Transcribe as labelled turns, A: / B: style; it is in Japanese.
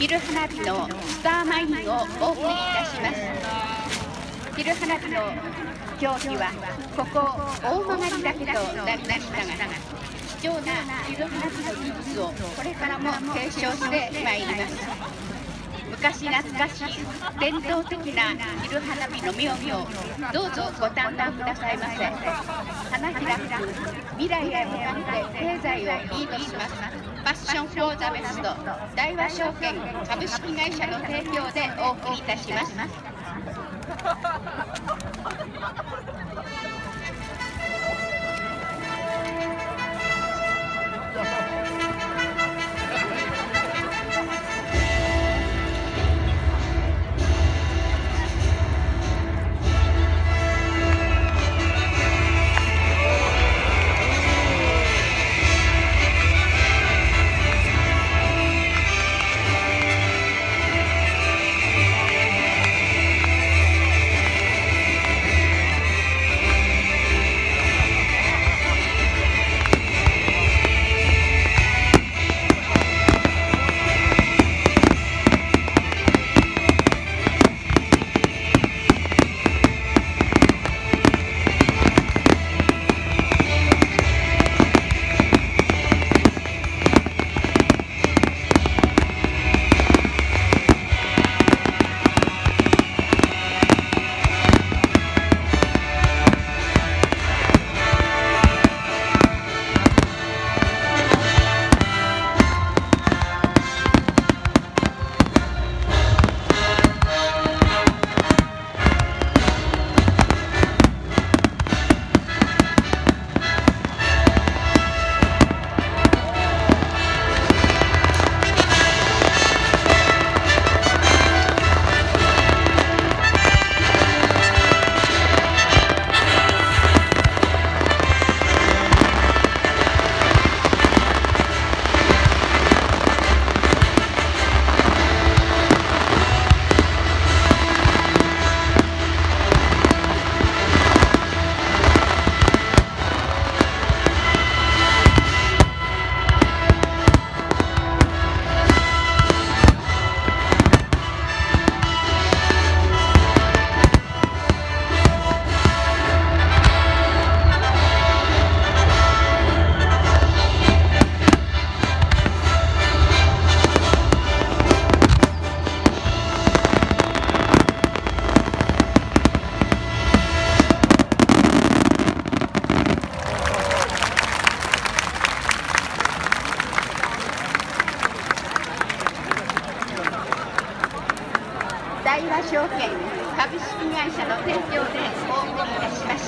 A: 昼花火のスターマインをお送りいたします。昼花火の競技はここ大曲だけとなりましたが、貴重な昼花火の技術をこれからも継承してまいります。昔懐かしい伝統的な昼花火の妙味をどうぞご堪能くださいませ。花開く未来へ向かって経済をリードします。パッションフォーザベスト大和証券株式会社の提供でお送りいたします。大和証券株式会社の提供でお送りいたしました。